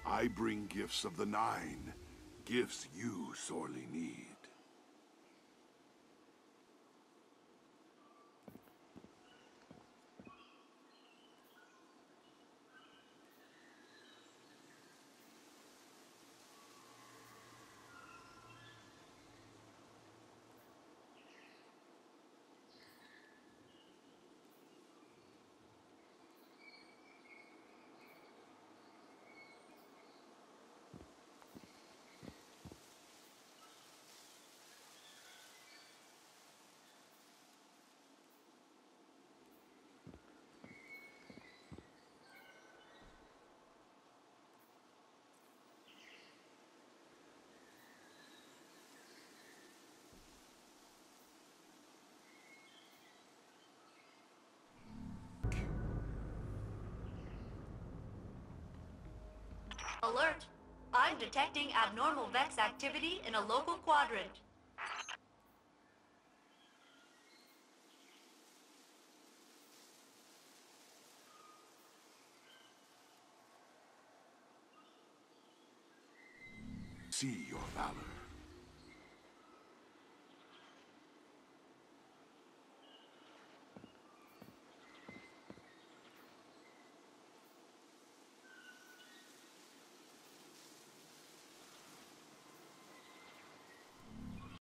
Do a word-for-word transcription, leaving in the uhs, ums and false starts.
I bring gifts of the Nine. Gifts you sorely need. Alert! I'm detecting abnormal Vex activity in a local quadrant. See your valor.